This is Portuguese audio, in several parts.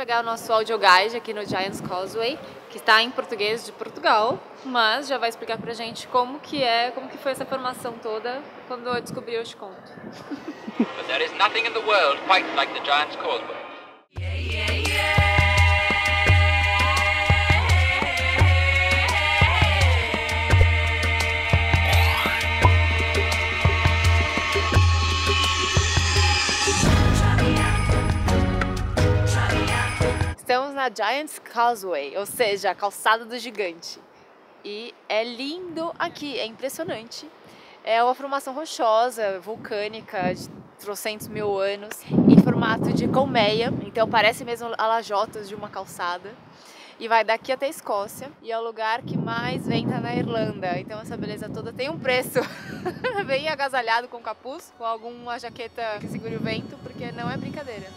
pegar o nosso audio guide aqui no Giant's Causeway, que está em português de Portugal, mas já vai explicar pra gente como que foi essa formação toda. Quando eu descobrir, eu te conto. But there is nothing in the world quite like the Giant's Causeway. Estamos na Giant's Causeway, ou seja, a calçada do gigante. E é lindo aqui, é impressionante. É uma formação rochosa, vulcânica, de trocentos mil anos, em formato de colmeia, então parece mesmo alajotas de uma calçada. E vai daqui até a Escócia, e é o lugar que mais venta na Irlanda. Então essa beleza toda tem um preço bem agasalhado com capuz, com alguma jaqueta que segure o vento, porque não é brincadeira.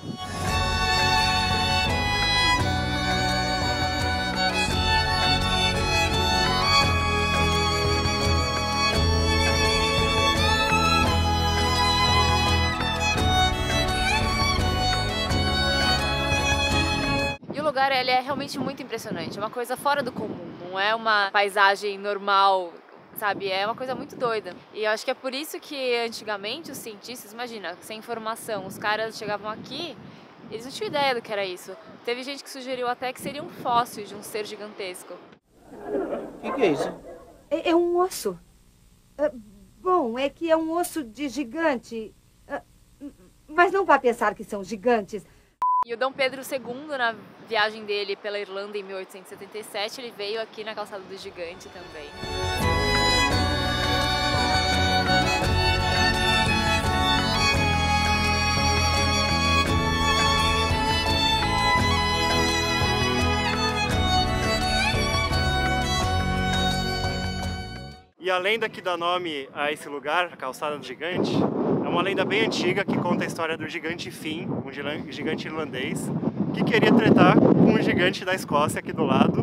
E o lugar ele é realmente muito impressionante, é uma coisa fora do comum, não é uma paisagem normal, sabe? É uma coisa muito doida. E eu acho que é por isso que antigamente os cientistas, imagina, sem informação, os caras chegavam aqui, eles não tinham ideia do que era isso. Teve gente que sugeriu até que seria um fóssil de um ser gigantesco. O que é isso? É um osso. Bom, é que é um osso de gigante. Mas não vá pensar que são gigantes. E o Dom Pedro II, na viagem dele pela Irlanda em 1877, ele veio aqui na calçada do gigante também. E a lenda que dá nome a esse lugar, a Calçada do Gigante, é uma lenda bem antiga que conta a história do gigante Finn, um gigante irlandês, que queria tretar com um gigante da Escócia aqui do lado.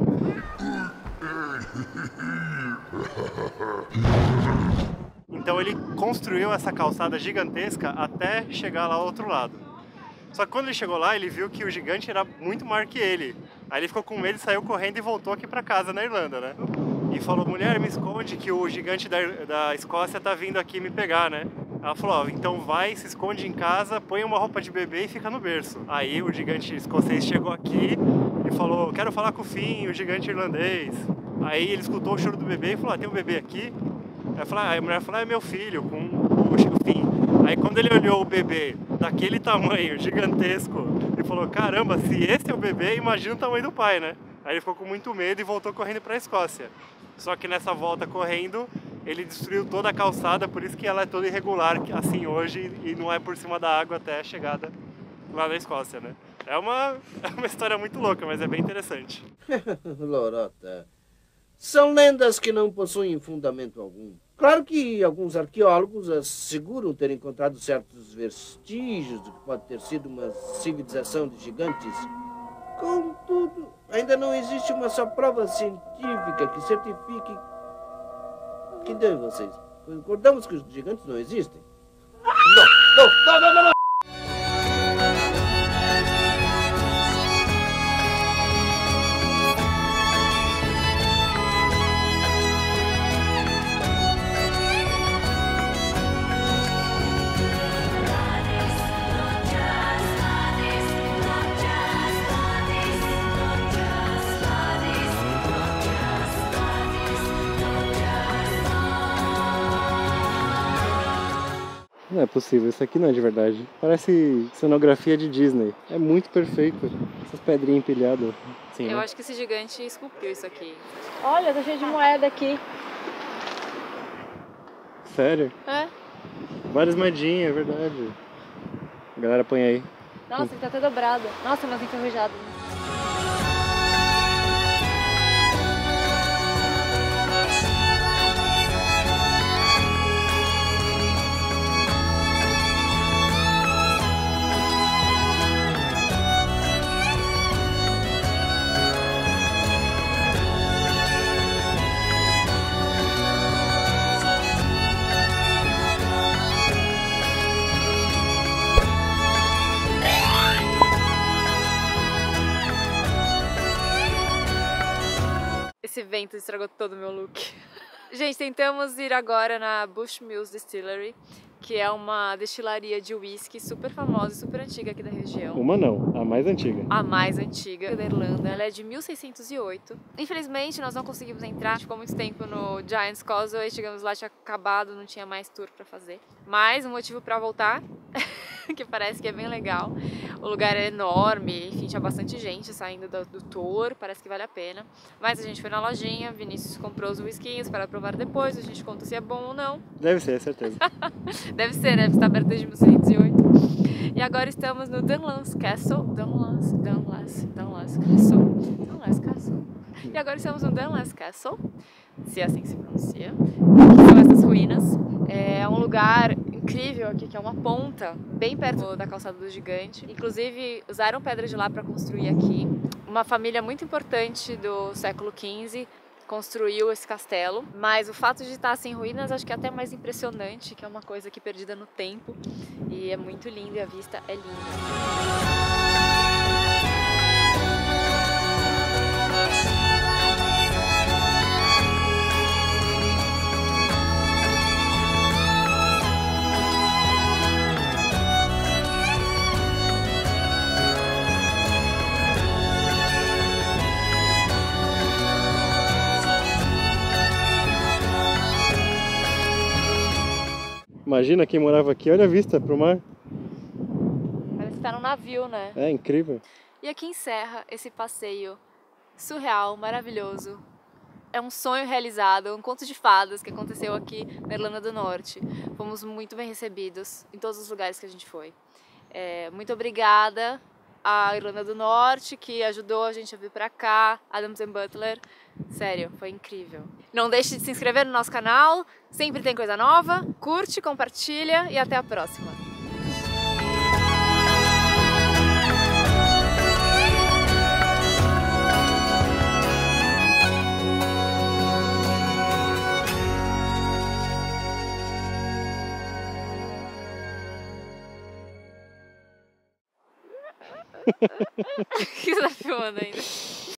Então ele construiu essa calçada gigantesca até chegar lá ao outro lado. Só que quando ele chegou lá, ele viu que o gigante era muito maior que ele. Aí ele ficou com medo, saiu correndo e voltou aqui pra casa na Irlanda, né? E falou: mulher, me esconde que o gigante da Escócia tá vindo aqui me pegar, né? Ela falou: ó, então vai, se esconde em casa, põe uma roupa de bebê e fica no berço. Aí o gigante escocês chegou aqui e falou: quero falar com o Finn, o gigante irlandês. Aí ele escutou o choro do bebê e falou: tem um bebê aqui? Aí a mulher falou: é meu filho, com o Finn. Aí quando ele olhou o bebê daquele tamanho, gigantesco, ele falou: caramba, se esse é o bebê, imagina o tamanho do pai, né? Aí ele ficou com muito medo e voltou correndo para a Escócia. Só que nessa volta correndo, ele destruiu toda a calçada, por isso que ela é toda irregular assim hoje e não é por cima da água até a chegada lá na Escócia, né? É uma história muito louca, mas é bem interessante. Lorota, são lendas que não possuem fundamento algum. Claro que alguns arqueólogos asseguram ter encontrado certos vestígios do que pode ter sido uma civilização de gigantes. Contudo, ainda não existe uma só prova científica que certifique... Que deu vocês? Concordamos que os gigantes não existem? Não! Não é possível, isso aqui não é de verdade. Parece cenografia de Disney. É muito perfeito. Essas pedrinhas empilhadas. Sim, Eu né? acho que esse gigante esculpiu isso aqui. Olha, tá cheio de moeda aqui. Sério? É? Várias moedinhas, é verdade. A galera põe aí. Nossa, ele tá até dobrado. Nossa, mas enferrujado. vento estragou todo o meu look. Gente, tentamos ir agora na Bushmills Distillery, que é uma destilaria de whisky super famosa e super antiga aqui da região. Uma não, a mais antiga. A mais antiga da Irlanda. Ela é de 1608. Infelizmente, nós não conseguimos entrar. A gente ficou muito tempo no Giant's Causeway. Chegamos lá, tinha acabado, não tinha mais tour pra fazer. Mas um motivo pra voltar, que parece que é bem legal. O lugar é enorme, enfim, tinha bastante gente saindo do tour, parece que vale a pena. Mas a gente foi na lojinha, Vinícius comprou os whiskinhos para provar depois, a gente conta se é bom ou não. Deve ser, certeza. Deve ser, deve estar aberto desde 1608. E agora estamos no Dunluce Castle. Dunluce Castle. E agora estamos no Dunluce Castle, se é assim que se pronuncia. Que são essas ruínas. É um lugar incrível aqui, que é uma ponta, bem perto da calçada do Gigante. Inclusive, usaram pedra de lá para construir aqui. Uma família muito importante do século XV construiu esse castelo, mas o fato de estar assim em ruínas acho que é até mais impressionante, que é uma coisa aqui perdida no tempo, e é muito lindo e a vista é linda. Imagina quem morava aqui, olha a vista pro mar. Parece que tá num navio, né? É incrível. E aqui encerra esse passeio surreal, maravilhoso. É um sonho realizado, um conto de fadas que aconteceu aqui na Irlanda do Norte. Fomos muito bem recebidos em todos os lugares que a gente foi. Muito obrigada à Irlanda do Norte, que ajudou a gente a vir pra cá, Adams & Butler. Sério, foi incrível. Não deixe de se inscrever no nosso canal, sempre tem coisa nova. Curte, compartilha e até a próxima. O que você tá filmando ainda?